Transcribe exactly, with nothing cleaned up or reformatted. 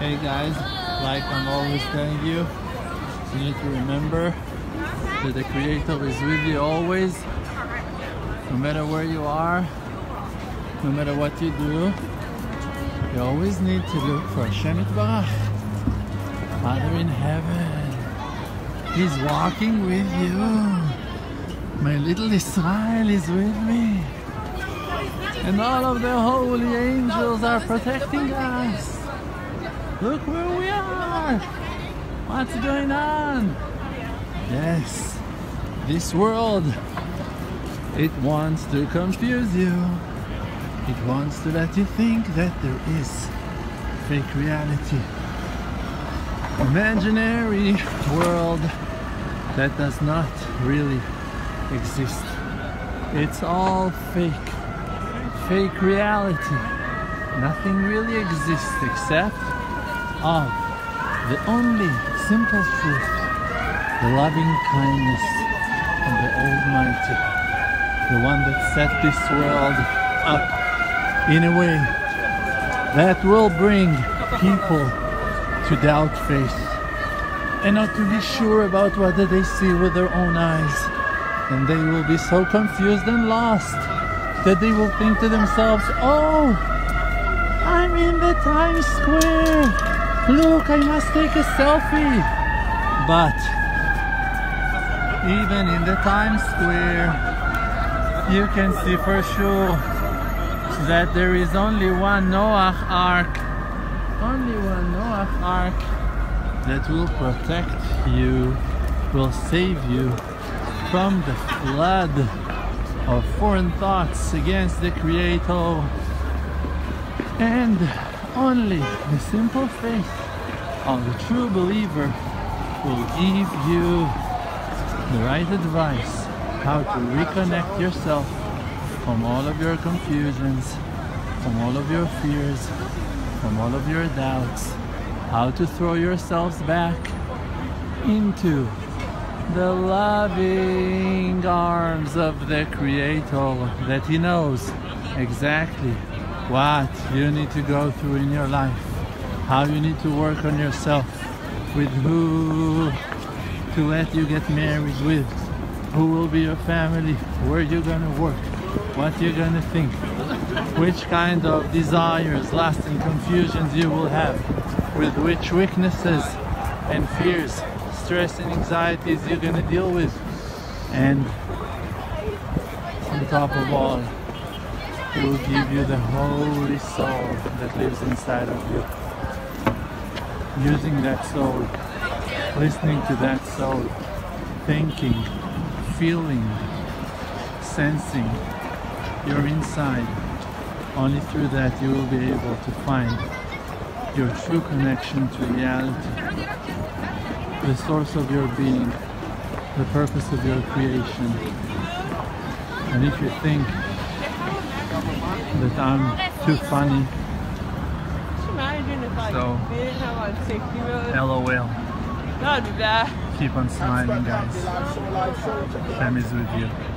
Hey guys, like I'm always telling you, you need to remember that the Creator is with you always, no matter where you are, no matter what you do. You always need to look for Hashem Yitbarach, Father in heaven. He's walking with you. My little Israel is with me. And all of the holy angels are protecting us. Look where we are. What's going on? Yes, this world, it wants to confuse you. It wants to let you think that there is fake reality. Imaginary world that does not really exist. It's all fake. Fake reality. Nothing really exists except of the only simple truth, the loving kindness of the Almighty, the one that set this world up in a way that will bring people to doubt faith and not to be sure about what they see with their own eyes, and they will be so confused and lost that they will think to themselves, oh, I'm in the Times Square, look, I must take a selfie. But even in the Times Square, you can see for sure that there is only one Noah Ark, only one Noah Ark that will protect you, will save you from the flood of foreign thoughts against the Creator. And only the simple faith of the true believer will give you the right advice how to reconnect yourself from all of your confusions, from all of your fears, from all of your doubts, how to throw yourselves back into the loving arms of the Creator, that He knows exactly what you need to go through in your life, how you need to work on yourself, with who to let you get married with, who will be your family, where you're gonna work, what you're gonna think, which kind of desires, lusts and confusions you will have, with which weaknesses and fears, stress and anxieties you're gonna deal with. And on top of all, He will give you the holy soul that lives inside of you. Using that soul, listening to that soul, thinking, feeling, sensing your inside. Only through that you will be able to find your true connection to reality, the source of your being, the purpose of your creation. And if you think that I'm too funny, so LOL. Keep on smiling, guys. Hashem is with you.